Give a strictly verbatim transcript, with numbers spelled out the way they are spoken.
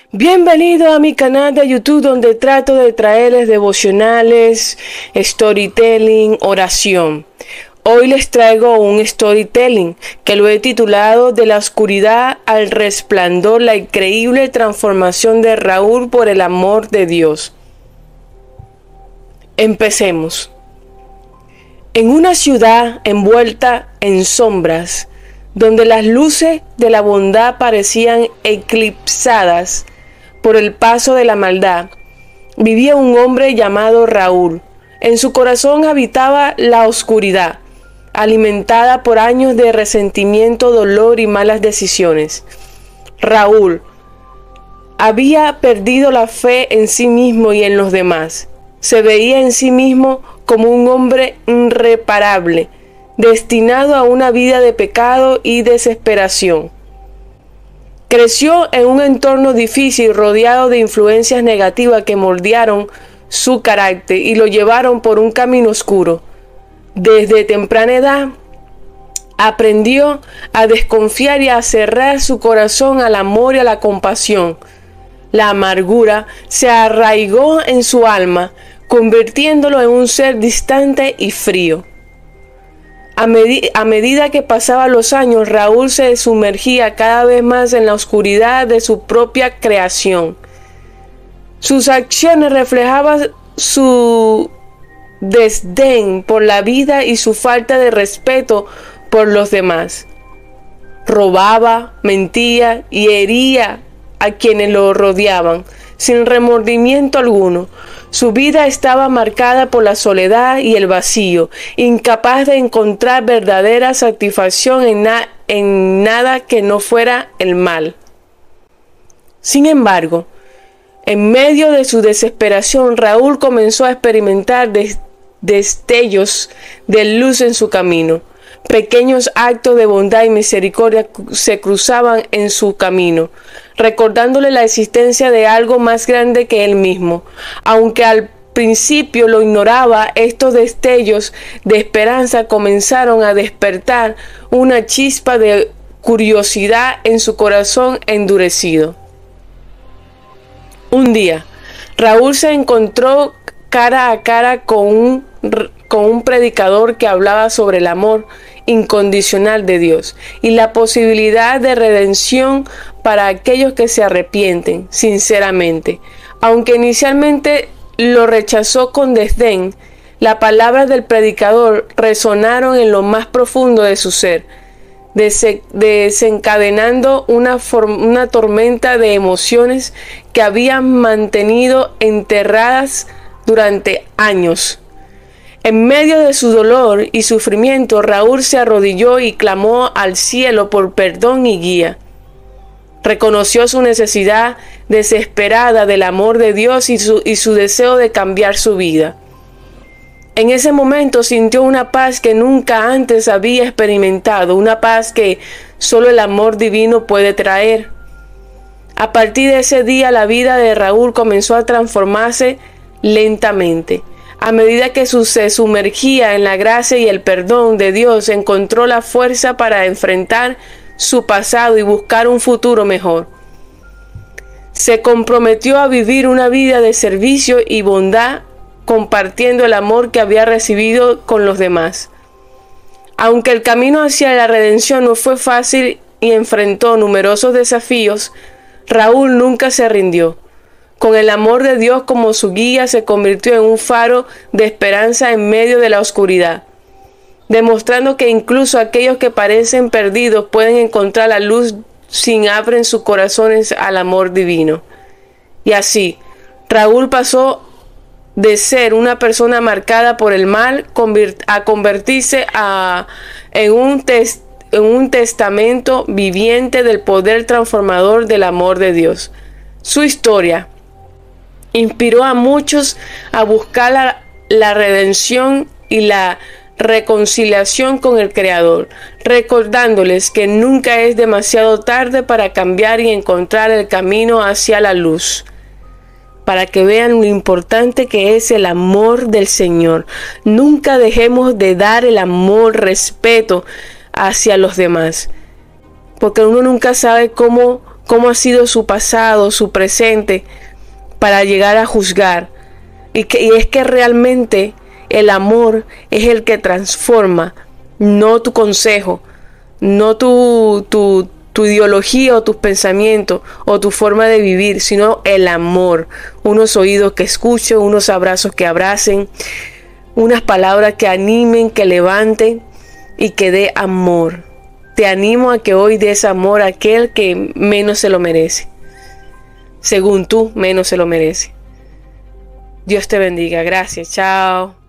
Bienvenido a mi canal de YouTube donde trato de traerles devocionales, storytelling, oración. Hoy les traigo un storytelling que lo he titulado De la oscuridad al resplandor, la increíble transformación de Raúl por el amor de Dios. Empecemos. En una ciudad envuelta en sombras, donde las luces de la bondad parecían eclipsadas por el paso de la maldad, vivía un hombre llamado Raúl. En su corazón habitaba la oscuridad, alimentada por años de resentimiento, dolor y malas decisiones. Raúl había perdido la fe en sí mismo y en los demás. Se veía en sí mismo como un hombre irreparable, destinado a una vida de pecado y desesperación. Creció en un entorno difícil, rodeado de influencias negativas que moldearon su carácter y lo llevaron por un camino oscuro. Desde temprana edad, aprendió a desconfiar y a cerrar su corazón al amor y a la compasión. La amargura se arraigó en su alma, convirtiéndolo en un ser distante y frío. A, medi- a medida que pasaban los años, Raúl se sumergía cada vez más en la oscuridad de su propia creación. Sus acciones reflejaban su desdén por la vida y su falta de respeto por los demás. Robaba, mentía y hería a quienes lo rodeaban, sin remordimiento alguno. Su vida estaba marcada por la soledad y el vacío, incapaz de encontrar verdadera satisfacción en, na- en nada que no fuera el mal. Sin embargo, en medio de su desesperación, Raúl comenzó a experimentar des- destellos de luz en su camino. Pequeños actos de bondad y misericordia se cruzaban en su camino, recordándole la existencia de algo más grande que él mismo. Aunque al principio lo ignoraba, estos destellos de esperanza comenzaron a despertar una chispa de curiosidad en su corazón endurecido. Un día, Raúl se encontró cara a cara con un, con un predicador que hablaba sobre el amor incondicional de Dios y la posibilidad de redención para aquellos que se arrepienten sinceramente. Aunque inicialmente lo rechazó con desdén, las palabras del predicador resonaron en lo más profundo de su ser, des- desencadenando una, una tormenta de emociones que habían mantenido enterradas durante años. En medio de su dolor y sufrimiento, Raúl se arrodilló y clamó al cielo por perdón y guía. Reconoció su necesidad desesperada del amor de Dios y su, y su deseo de cambiar su vida. En ese momento sintió una paz que nunca antes había experimentado, una paz que solo el amor divino puede traer. A partir de ese día, la vida de Raúl comenzó a transformarse lentamente. A medida que se sumergía en la gracia y el perdón de Dios, encontró la fuerza para enfrentar su pasado y buscar un futuro mejor. Se comprometió a vivir una vida de servicio y bondad, compartiendo el amor que había recibido con los demás. Aunque el camino hacia la redención no fue fácil y enfrentó numerosos desafíos, Raúl nunca se rindió. Con el amor de Dios como su guía, se convirtió en un faro de esperanza en medio de la oscuridad, demostrando que incluso aquellos que parecen perdidos pueden encontrar la luz si abren sus corazones al amor divino. Y así, Raúl pasó de ser una persona marcada por el mal a convertirse a, en, un tes, en un testamento viviente del poder transformador del amor de Dios. Su historia inspiró a muchos a buscar la, la redención y la reconciliación con el Creador, recordándoles que nunca es demasiado tarde para cambiar y encontrar el camino hacia la luz, para que vean lo importante que es el amor del Señor. Nunca dejemos de dar el amor, respeto hacia los demás, porque uno nunca sabe cómo cómo ha sido su pasado, su presente, para llegar a juzgar. Y, que, y es que realmente el amor es el que transforma, no tu consejo, no tu, tu, tu ideología o tus pensamientos o tu forma de vivir, sino el amor. Unos oídos que escuchen, unos abrazos que abracen, unas palabras que animen, que levanten y que dé amor. Te animo a que hoy des amor a aquel que menos se lo merece. Según tú, menos se lo merece. Dios te bendiga. Gracias. Chao.